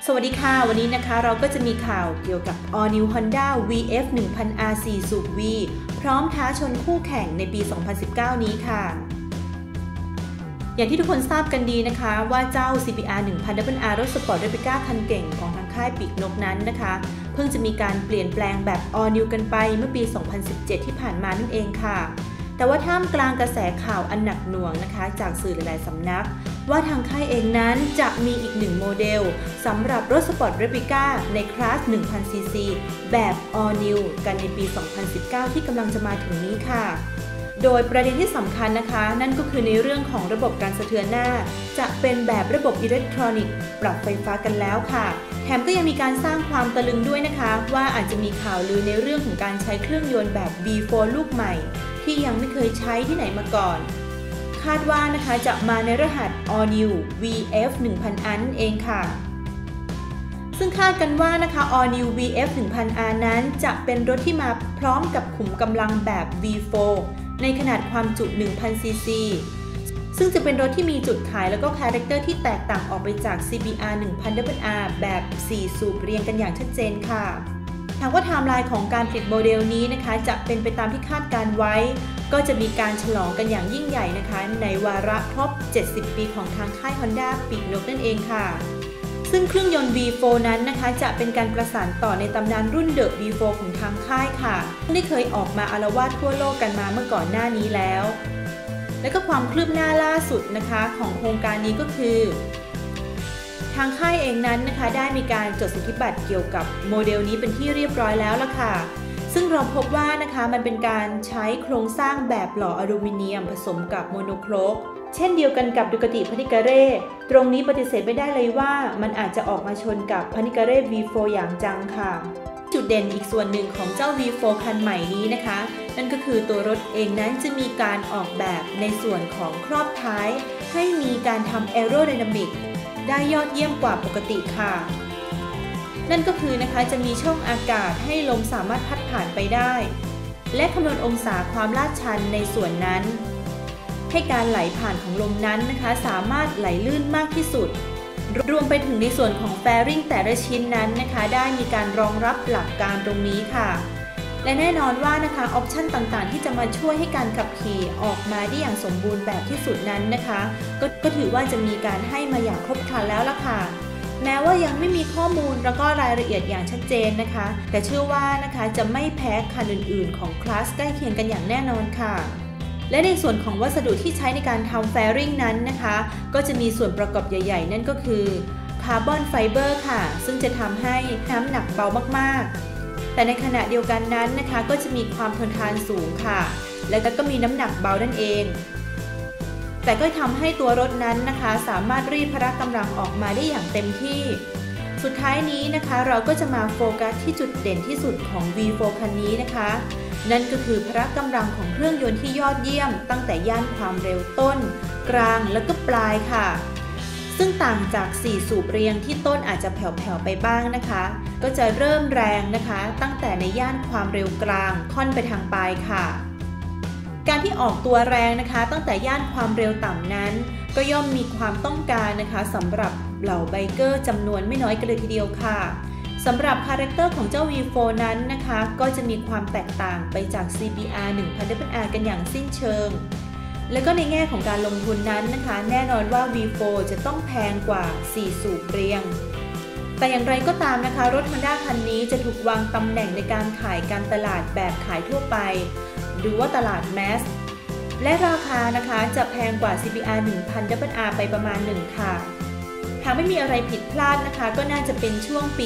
สวัสดีค่ะวันนี้นะคะเราก็จะมีข่าวเกี่ยวกับ All New Honda VF 1000R 4 สูบ V พร้อมท้าชนคู่แข่งในปี 2019 นี้ค่ะอย่างที่ทุกคนทราบกันดีนะคะว่าเจ้า CBR 1000R รถสปอร์ตเรปลิก้าคันเก่งของทางค่ายปีกนกนั้นนะคะเพิ่งจะมีการเปลี่ยนแปลงแบบ All New กันไปเมื่อปี 2017 ที่ผ่านมานั่นเองค่ะแต่ว่าท่ามกลางกระแสข่าวอันหนักหน่วงนะคะจากสื่อหลายๆสำนักว่าทางค่ายเองนั้นจะมีอีกหนึ่งโมเดลสำหรับรถสปอร์ตเรปลิก้าในคลาส 1000cc แบบ All New กันในปี 2019 ที่กำลังจะมาถึงนี้ค่ะโดยประเด็นที่สำคัญนะคะนั่นก็คือในเรื่องของระบบการสะเทือนหน้าจะเป็นแบบระบบอิเล็กทรอนิกส์ปรับไฟฟ้ากันแล้วค่ะแถมก็ยังมีการสร้างความตะลึงด้วยนะคะว่าอาจจะมีข่าวลือในเรื่องของการใช้เครื่องยนต์แบบ V4 ลูกใหม่ที่ยังไม่เคยใช้ที่ไหนมาก่อนคาดว่านะคะจะมาในรหัส All New VF 1000R นั่นเองค่ะซึ่งคาดกันว่านะคะ All New VF 1000R นั้นจะเป็นรถที่มาพร้อมกับขุมกำลังแบบ V4 ในขนาดความจุ 1000cc ซึ่งจะเป็นรถที่มีจุดขายแล้วก็คาแรคเตอร์ที่แตกต่างออกไปจาก CBR 1000R แบบ 4 สูบเรียงกันอย่างชัดเจนค่ะหากว่าไทม์ไลน์ของการผลิตโมเดลนี้นะคะจะเป็นไปตามที่คาดการไว้ก็จะมีการฉลองกันอย่างยิ่งใหญ่นะคะในวาระครบ 70 ปีของทางค่าย Honda ปีกนกนั่นเองค่ะซึ่งเครื่องยนต์ V4 นั้นนะคะจะเป็นการประสานต่อในตำนานรุ่นเดอะ V4 ของทางค่ายค่ะที่ได้เคยออกมาอาละวาดทั่วโลกกันมาเมื่อก่อนหน้านี้แล้วและก็ความคืบหน้าล่าสุดนะคะของโครงการนี้ก็คือทางค่ายเองนั้นนะคะได้มีการจดสิทธิบัตรเกี่ยวกับโมเดลนี้เป็นที่เรียบร้อยแล้วล่ะค่ะซึ่งเราพบว่านะคะมันเป็นการใช้โครงสร้างแบบหล่ออลูมิเนียมผสมกับโมโนโครกเช่นเดียวกันกับดูคาติพานิการ่ตรงนี้ปฏิเสธไม่ได้เลยว่ามันอาจจะออกมาชนกับพานิการ่ V4 อย่างจังค่ะจุดเด่นอีกส่วนหนึ่งของเจ้า V4 คันใหม่นี้นะคะนั่นก็คือตัวรถเองนั้นจะมีการออกแบบในส่วนของครอบท้ายให้มีการทำแอโรไดนามิกได้ยอดเยี่ยมกว่าปกติค่ะนั่นก็คือนะคะจะมีช่องอากาศให้ลมสามารถพัดผ่านไปได้และคำนวณองศาความลาดชันในส่วนนั้นให้การไหลผ่านของลมนั้นนะคะสามารถไหลลื่นมากที่สุดรวมไปถึงในส่วนของแฟริ่งแต่ละชิ้นนั้นนะคะได้มีการรองรับหลักการตรงนี้ค่ะและแน่นอนว่านะคะออปชันต่างๆที่จะมาช่วยให้การขับขี่ออกมาได้อย่างสมบูรณ์แบบที่สุดนั้นนะคะก็ถือว่าจะมีการให้มาอย่างครบครันแล้วล่ะค่ะแม้ว่ายังไม่มีข้อมูลแล้วก็รายละเอียดอย่างชัดเจนนะคะแต่เชื่อว่านะคะจะไม่แพ้คันอื่นๆของคลาสใกล้เคียงกันอย่างแน่นอนค่ะและในส่วนของวัสดุที่ใช้ในการทำแฟริ่งนั้นนะคะก็จะมีส่วนประกอบใหญ่ๆนั่นก็คือคาร์บอนไฟเบอร์ค่ะซึ่งจะทำให้น้ำหนักเบามากๆแต่ในขณะเดียวกันนั้นนะคะก็จะมีความทนทานสูงค่ะและก็มีน้ำหนักเบานั่นเองแต่ก็ทำให้ตัวรถนั้นนะคะสามารถรีดพละกำลังออกมาได้อย่างเต็มที่สุดท้ายนี้นะคะเราก็จะมาโฟกัสที่จุดเด่นที่สุดของ V4 คันนี้นะคะนั่นก็คือพละกำลังของเครื่องยนต์ที่ยอดเยี่ยมตั้งแต่ย่านความเร็วต้นกลางแล้วก็ปลายค่ะซึ่งต่างจาก4สูบเรียงที่ต้นอาจจะแผ่วๆไปบ้างนะคะก็จะเริ่มแรงนะคะตั้งแต่ในย่านความเร็วกลางค่อนไปทางปลายค่ะการที่ออกตัวแรงนะคะตั้งแต่ย่านความเร็วต่ำนั้นก็ย่อมมีความต้องการนะคะสำหรับเหล่าไบเกอร์จำนวนไม่น้อยกันเลยทีเดียวค่ะสำหรับคาแรคเตอร์ของเจ้า V4 นั้นนะคะก็จะมีความแตกต่างไปจาก CBR 1000R กันอย่างสิ้นเชิงและก็ในแง่ของการลงทุนนั้นนะคะแน่นอนว่า V4 จะต้องแพงกว่า4สูบเรียงแต่อย่างไรก็ตามนะคะรถ Honda คันนี้จะถูกวางตำแหน่งในการขายการตลาดแบบขายทั่วไปหรือว่าตลาดแมสและราคานะคะจะแพงกว่า CBR 1000R ไปประมาณ1ค่ะหากไม่มีอะไรผิดพลาดนะคะก็น่าจะเป็นช่วงปี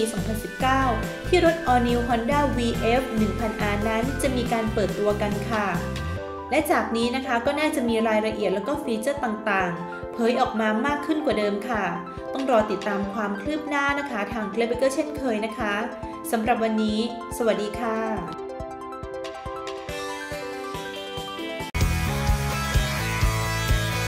2019 ที่รถ All New Honda VF 1000R นั้นจะมีการเปิดตัวกันค่ะและจากนี้นะคะก็น่าจะมีรายละเอียดแล้วก็ฟีเจอร์ต่างๆเผยออกมามากขึ้นกว่าเดิมค่ะต้องรอติดตามความคืบหน้านะคะทาง Glabber เช่นเคยนะคะสำหรับวันนี้สวัสดีค่ะ